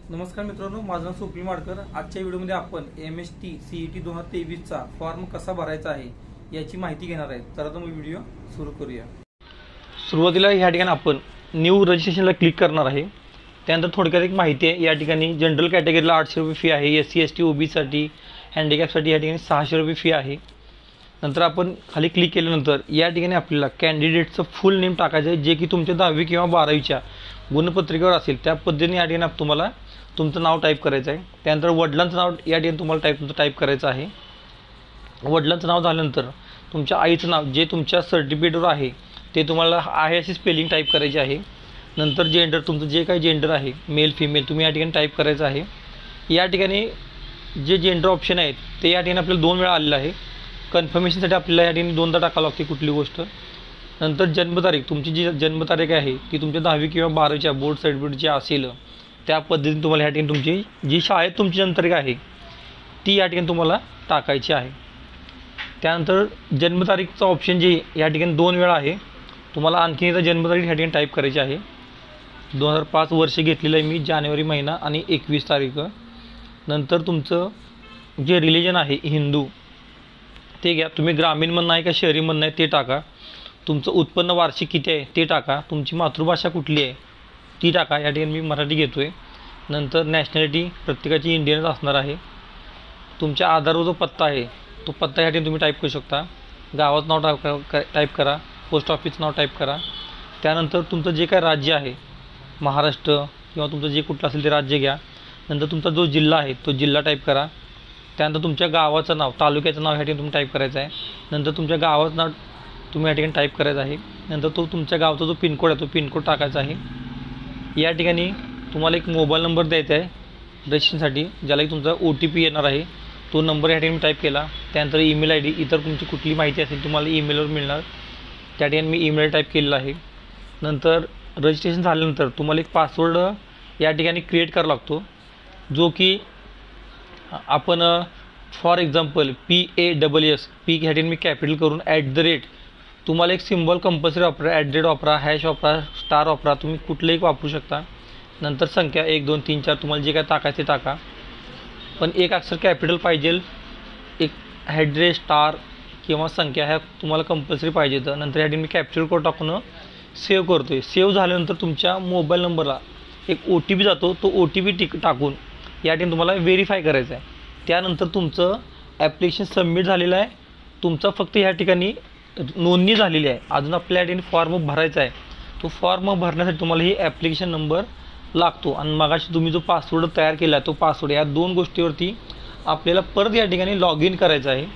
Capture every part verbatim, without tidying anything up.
नमस्कार मित्रांनो, माझं नाव स्वप्नील माडकर। आजच्या व्हिडिओमध्ये आपण एम एस टी सीईटी दोन हजार तेवीस चा फॉर्म कसा भरायचा आहे याची माहिती घेणार आहे। तर आता मग व्हिडिओ सुरू करूया। सुरुवातीला या ठिकाणी आपण न्यू रजिस्ट्रेशनला क्लिक करणार आहे। त्यानंतर थोडक्यात एक माहिती आहे, या ठिकाणी जनरल कॅटेगरीला आठशे रुपये फी आहे, एस सी एस टी ओबीसाठी हँडिकॅपसाठी या ठिकाणी सहाशे रुपये फी आहे। नंतर आपण खाली क्लिक केल्यानंतर या ठिकाणी आपल्याला कॅन्डिडेटचं फुल नेम टाकायचं आहे, जे की तुमच्या दहावी किंवा बारावीच्या गुणपत्रिकेवर असेल त्या पद्धतीने या ठिकाणी तुम्हाला तुमचं नाव टाईप करायचं आहे। त्यानंतर वडिलांचं नाव या ठिकाणी तुम्हाला टाईप तुमचं टाईप करायचं आहे। वडिलांचं नाव झाल्यानंतर तुमच्या आईचं नाव जे तुमच्या सर्टिफिकेटवर आहे ते तुम्हाला आहे अशी स्पेलिंग टाईप करायची आहे। नंतर जेंडर तुमचं जे काही जेंडर आहे मेल फिमेल तुम्ही या ठिकाणी टाईप करायचं आहे। या ठिकाणी जे जेंडर ऑप्शन आहेत ते या ठिकाणी आपल्याला दोन वेळा आलेलं आहे। कन्फर्मेशनसाठी आपल्याला या ठिकाणी दोनदा टाकावं लागते कुठली गोष्ट। नंतर जन्मतारीख तुमची जी जन्मतारीख आहे ती तुमच्या दहावी किंवा बारावीच्या बोर्ड सर्टिफिकेट जे असेल त्या पद्धतीने तुम्हाला या ठिकाणी तुमची जी शाळेत तुमची जन्मतारीख आहे ती या ठिकाणी तुम्हाला टाकायची आहे। त्यानंतर जन्मतारीखचा ऑप्शन जे या ठिकाणी दोन वेळा आहे, तुम्हाला आणखी एकदा जन्मतारीख या ठिकाणी टाईप करायची आहे। दोन हजार पाच वर्ष घेतलेलं आहे मी, जानेवारी महिना आणि एकवीस तारीख। नंतर तुमचं जे रिलिजन आहे हिंदू ते घ्या, तुम्ही ग्रामीण म्हणणं आहे का शहरी म्हणणं आहे ते टाका। तुमचं उत्पन्न वार्षिक किती आहे ते टाका। तुमची मातृभाषा कुठली आहे ती टाका, या ठिकाणी मी मराठी घेतो आहे। नंतर नॅशनॅलिटी प्रत्येकाची इंडियनच असणार आहे। तुमच्या आधारवर जो पत्ता आहे तो पत्ता या ठिकाणी तुम्ही टाईप करू शकता। गावाचं नाव टाईप टाईप करा, पोस्ट ऑफिसचं नाव टाईप करा। त्यानंतर तुमचं जे काय राज्य आहे महाराष्ट्र किंवा तुमचं जे कुठलं असेल ते राज्य घ्या। नंतर तुमचा जो जिल्हा आहे तो जिल्हा टाईप करा। त्यानंतर तुमच्या गावाचं नाव तालुक्याचं नाव या ठिकाणी तुम्ही टाईप करायचं आहे। नंतर तुमच्या गावाचं नाव तुम्ही या ठिकाणी टाईप करायचं आहे। नंतर तो तुमच्या गावचा जो पिनकोड आहे तो पिनकोड टाकायचा आहे। या ठिकाणी तुम्हाला एक मोबाईल नंबर द्यायचा आहे रजिस्ट्रेशनसाठी, ज्याला की तुमचा ओ टी पी येणार आहे तो नंबर या ठिकाणी टाईप केला। त्यानंतर ईमेल आय डी इतर तुमची कुठली माहिती असेल तुम्हाला ईमेलवर मिळणार, त्या ठिकाणी मी ईमेल टाईप केलेला आहे। नंतर रजिस्ट्रेशन झाल्यानंतर तुम्हाला एक पासवर्ड या ठिकाणी क्रिएट करावा लागतो, जो की आपण for example P A double S P ह्या ठिकाणी मी कॅपिटल करून ॲट द रेट तुम्हाला एक सिम्बॉल कंपल्सरी वापरा, ॲट द रेट वापरा, हॅश वापरा, स्टार वापरा, तुम्ही कुठलंही वापरू शकता। नंतर संख्या एक दोन तीन चार तुम्हाला जे काय टाकायचे टाका, पण एक अक्षर कॅपिटल पाहिजे, एक ॲड्रेस स्टार किंवा संख्या ह्या तुम्हाला कंपल्सरी पाहिजे। तर नंतर या ठिकाणी मी कॅप्चर कोड टाकून सेव्ह करतो आहे। सेव्ह झाल्यानंतर तुमच्या मोबाईल नंबरला एक ओ टी पी जातो, तो ओ टी पी टिक टाकून या ठिकाणी तुम्हाला व्हेरीफाय करायचं आहे। त्यानंतर तुमचं ॲप्लिकेशन सबमिट झालेलं आहे, तुमचा फक्त या ठिकाणी नोंदणी झालेली आहे, अजून आपल्या या ठिकाणी फॉर्म भरायचा आहे। तो फॉर्म भरण्यासाठी तुम्हाला ही ॲप्लिकेशन नंबर लागतो आणि मगाशी तुम्ही जो पासवर्ड तयार केला तो पासवर्ड, या दोन गोष्टीवरती आपल्याला परत या ठिकाणी लॉग इन करायचं आहे।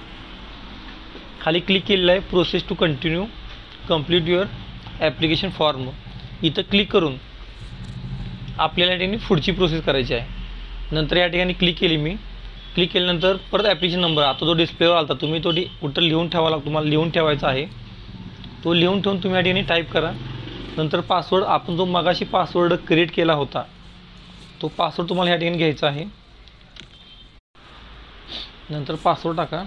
खाली क्लिक केलेलं आहे process to continue complete your application form, इथं क्लिक करून आपल्याला या ठिकाणी पुढची प्रोसेस करायची आहे। नंतर या ठिकाणी क्लिक केली मी, क्लिक केल्यानंतर परत ॲप्लिकेशन नंबर आता जो डिस्प्लेवर आला तुम्ही तो कुठं लिहून ठेवावा लागतो, तुम्हाला लिहून ठेवायचा आहे। तो लिहून ठेवून तुम्ही या ठिकाणी टाईप करा। नंतर पासवर्ड आपण जो मगाशी पासवर्ड क्रिएट केला होता तो पासवर्ड तुम्हाला या ठिकाणी घ्यायचा आहे। नंतर पासवर्ड टाका,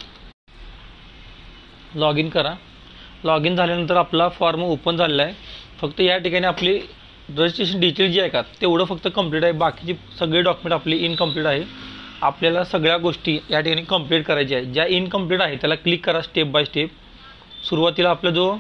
लॉग इन करा। लॉग इन झाल्यानंतर आपला फॉर्म ओपन झालेला आहे। फक्त या ठिकाणी आपली रजिस्ट्रेशन डिटेल जी आहे का तेवढं फक्त कंप्लीट आहे, बाकीचे सगळे डॉक्युमेंट आपले इनकम्प्लीट आहे। आपल्याला सगळ्या गोष्टी या ठिकाणी कंप्लीट करायच्या आहे। ज्या इनकम्प्लीट आहे त्याला क्लिक करा स्टेप बाय स्टेप। सुरुवातीला आपला जो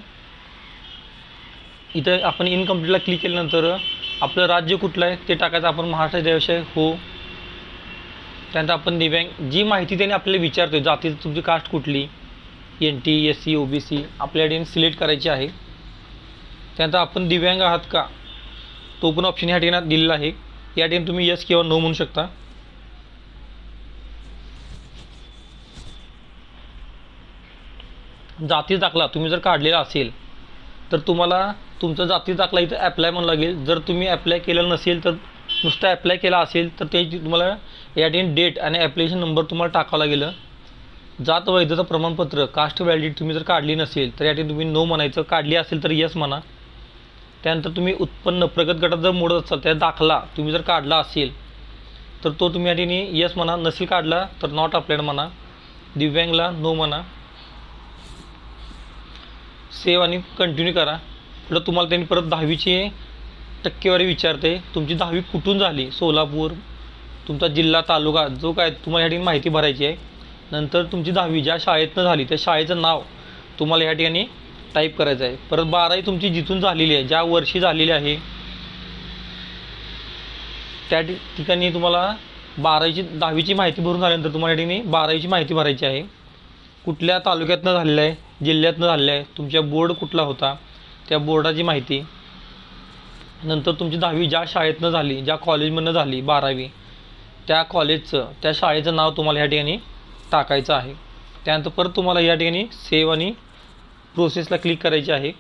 इथं आपण इनकम्प्लीटला क्लिक केल्यानंतर आपलं राज्य कुठलं आहे ते टाकायचं, आपण महाराष्ट्र देश आहे हो। त्यानंतर आपण दिव्यांग जी माहिती त्याने आपल्याला विचारतो आहे, जाती तुमची कास्ट कुठली, N T S C O B C आपल्या ठिकाणी सिलेक्ट करायची आहे। त्यानंतर आपण दिव्यांग आहात का तो पण ऑप्शन ह्या ठिकाणी दिलेला आहे, या ठिकाणी तुम्ही यस किंवा नो म्हणू शकता। जाती दाखला तुम्ही जर काढलेला असेल तर तुम्हाला तुमचा जाती दाखला इथं ॲप्लाय म्हणून लागेल। जर तुम्ही ॲप्लाय केलेलं नसेल तर नुसतं ॲप्लाय केला असेल तर ते तुम्हाला या ठिकाणी डेट आणि ॲप्लिकेशन नंबर तुम्हाला टाकावं लागेल। जात वैधता प्रमाणपत्र कास्ट व्हॅलिडिटी तुम्ही जर काढली नसेल तर या ठिकाणी तुम्ही नो म्हणायचं, काढली असेल तर यस म्हणा। त्यानंतर तुम्ही उत्पन्न प्रगत गटात जर मोडत असाल त्या दाखला तुम्ही जर काढला असेल तर तो तुम्ही या ठिकाणी यस म्हणा, नसेल काढला तर नॉट अप्लाइड म्हणा। दिव्यांगला नो म्हणा, सेव्ह आणि कंटिन्यू करा। पुढं तुम्हाला त्यांनी परत दहावीची टक्केवारी विचारते, तुमची दहावी कुठून झाली, सोलापूर, तुमचा जिल्हा तालुका जो काय तुम्हाला या ठिकाणी माहिती भरायची आहे. नंतर तुमची दहावी ज्या शाळेतनं झाली त्या शाळेचं नाव तुम्हाला या ठिकाणी टाईप करायचं आहे. परत बारावी तुमची जिथून झालेली आहे ज्या वर्षी झालेली आहे त्या ठिकाणी तुम्हाला बारावीची दहावीची माहिती भरून झाल्यानंतर तुम्हाला या ठिकाणी बारावीची माहिती भरायची आहे. कुठल्या तालुक्यातनं झालेलं आहे, जिल्ह्यातनं झालेलं आहे, तुमच्या बोर्ड कुठला होता त्या बोर्डाची माहिती. नंतर तुमची दहावी ज्या शाळेतनं झाली ज्या कॉलेजमधनं झाली बारावी त्या कॉलेजचं त्या शाळेचं नाव तुम्हाला या ठिकाणी टाकायचं आहे. त्यानंतर परत तुम्हाला या ठिकाणी सेव्ह आणि प्रोसेसला क्लिक करायची आहे.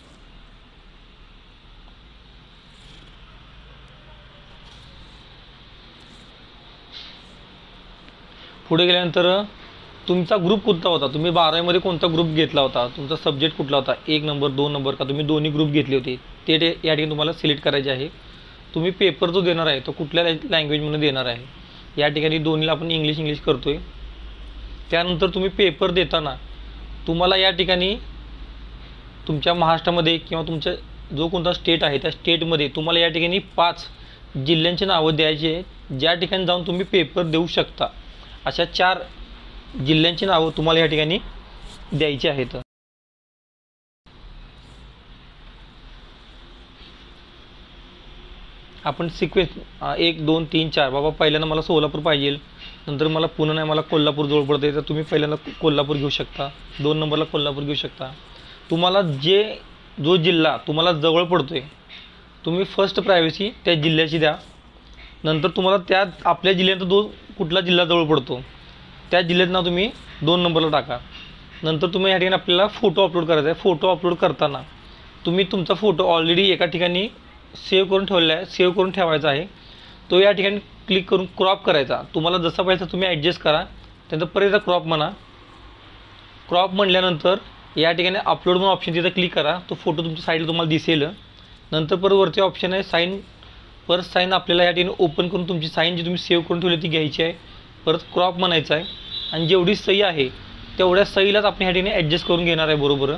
पुढे गेल्यानंतर तुमचा ग्रुप कुठला होता, तुम्ही बारावीमध्ये कोणता ग्रुप घेतला होता, तुमचा सब्जेक्ट कुठला होता, एक नंबर दोन नंबर का तुम्ही दोन्ही ग्रुप घेतले होते ते ते या ठिकाणी तुम्हाला सिलेक्ट करायचे आहे. तुम्ही पेपर जो देणार आहे तो कुठल्या लँग्वेजमध्ये देणार आहे. या ठिकाणी दोन्हीला आपण इंग्लिश इंग्लिश करतोय. त्यानंतर तुम्ही पेपर देताना तुम्हाला या ठिकाणी तुमच्या महाराष्ट्रामध्ये किंवा तुमच्या जो कोणता स्टेट आहे त्या स्टेटमध्ये तुम्हाला या ठिकाणी पाच जिल्ह्यांची नावं द्यायची आहे ज्या ठिकाणी जाऊन तुम्ही पेपर देऊ शकता. अशा चार जिल्ह्यांची नावं तुम्हाला या ठिकाणी द्यायची आहेत. आपण सिक्वेन्स एक दोन तीन चार बाबा पहिल्यांदा मला सोलापूर पाहिजे, नंतर मला पुणे नाही मला कोल्हापूर जवळ पडते तर तुम्ही पहिल्यांदा कोल्हापूर घेऊ शकता, दोन नंबरला कोल्हापूर घेऊ शकता. तुम्हाला जे जो जिल्हा तुम्हाला जवळ पडतोय तुम्ही फर्स्ट प्रायव्हसी त्या जिल्ह्याची द्या. नंतर तुम्हाला त्या आपल्या जिल्ह्यात जो कुठला जिल्हा जवळ पडतो त्या जिल्ह्यात नाव तुम्ही दोन नंबरला टाका. नंतर तुम्ही या ठिकाणी आपल्याला फोटो अपलोड करायचा आहे. फोटो अपलोड करताना तुम्ही तुमचा फोटो ऑलरेडी एका ठिकाणी सेव्ह करून ठेवलेला आहे, सेव्ह करून ठेवायचा आहे. तो या ठिकाणी क्लिक करून क्रॉप करायचा. तुम्हाला जसा पाहिजे तुम्ही ॲडजस्ट करा. त्यानंतर परत क्रॉप म्हणा. क्रॉप म्हणल्यानंतर या ठिकाणी अपलोड म्हणून ऑप्शन तिथं क्लिक करा. तो फोटो तुमच्या साईडला तुम्हाला दिसेल. नंतर परत वरती ऑप्शन आहे साईन. परत साईन आपल्याला या ठिकाणी ओपन करून तुमची साईन जी तुम्ही सेव्ह करून ठेवली ती घ्यायची आहे. परत क्रॉप म्हणायचं आहे आणि जेवढी सही आहे तेवढ्या सहीलाच आपण ह्या ठिकाणी ॲडजस्ट करून घेणार आहे बरोबर.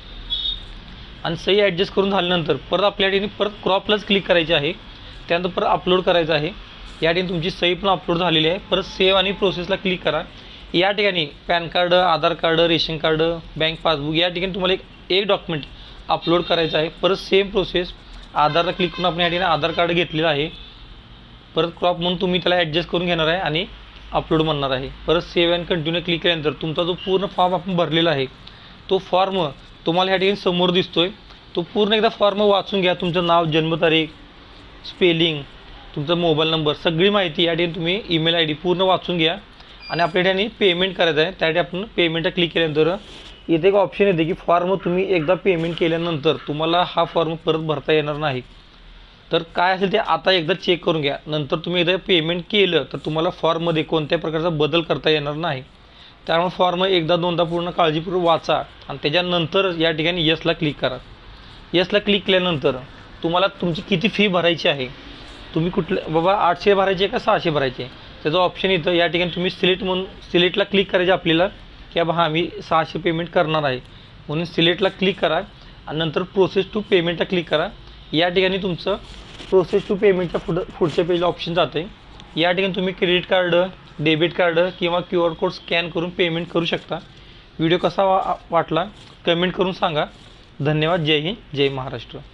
आणि सही ॲडजस्ट करून झाल्यानंतर परत आपल्या ठिकाणी परत क्रॉपलाच क्लिक करायचे आहे. त्यानंतर परत अपलोड करायचं आहे. या ठिकाणी तुमची सही पण अपलोड झालेली आहे. परत सेव्ह आणि प्रोसेसला क्लिक करा. या ठिकाणी PAN card, Aadhaar card, ration card, bank passbook या ठिकाणी तुम्हाला एक एक डॉक्युमेंट अपलोड करायचं आहे. परत सेम प्रोसेस आधारला क्लिक करून आपण या ठिकाणी आधार कार्ड घेतलेलं आहे. परत क्रॉप म्हणून तुम्ही त्याला ॲडजस्ट करून घेणार आहे आणि अपलोड म्हणणार आहे. परत सेव्ह अँड कंटिन्यू क्लिक केल्यानंतर तुमचा जो पूर्ण फॉर्म आपण भरलेला आहे तो फॉर्म तुम्हाला ह्या ठिकाणी समोर दिसतोय. तो पूर्ण एकदा फॉर्म वाचून घ्या. तुमचं नाव, जन्मतारीख, स्पेलिंग, तुमचा मोबाईल नंबर सगळी माहिती या ठिकाणी तुम्ही ईमेल आय डी पूर्ण वाचून घ्या. आणि आपल्या ठिकाणी पेमेंट करायचं आहे. त्यासाठी आपण पेमेंटला क्लिक केल्यानंतर इथे एक ऑप्शन येते की फॉर्म तुम्ही एकदा पेमेंट केल्यानंतर तुम्हाला हा फॉर्म परत भरता येणार नाही. तर काय असेल ते आता एकदा चेक करून घ्या. नंतर तुम्ही एकदा पेमेंट केलं तर तुम्हाला फॉर्ममध्ये कोणत्याही प्रकारचा बदल करता येणार नाही. त्यामुळे फॉर्म एकदा दोनदा पूर्ण काळजीपूर्वक वाचा आणि त्याच्यानंतर या ठिकाणी यसला क्लिक करा. यसला क्लिक केल्यानंतर तुम्हाला तुमची किती फी भरायची आहे, तुम्ही कुठल्या बाबा आठशे भरायचे का सहाशे भरायचे त्याचं ऑप्शन येतं. या ठिकाणी तुम्ही सिलेक्ट म्हणून सिलेक्टला क्लिक करायचे आपल्याला की बाबा हां मी सहाशे पेमेंट करणार आहे म्हणून सिलेक्टला क्लिक करा आणि नंतर प्रोसेस टू पेमेंटला क्लिक करा. या ठिकाणी तुमचं प्रोसेस टू पेमेंटच्या पुढं पुढच्या पेजला ऑप्शन जातं आहे. या ठिकाणी तुम्ही क्रेडिट कार्ड, डेबिट कार्ड किंवा क्यू आर कोड स्कॅन करून पेमेंट करू शकता. व्हिडिओ कसा वा वाटला कमेंट करून सांगा. धन्यवाद. जय हिंद, जय महाराष्ट्र.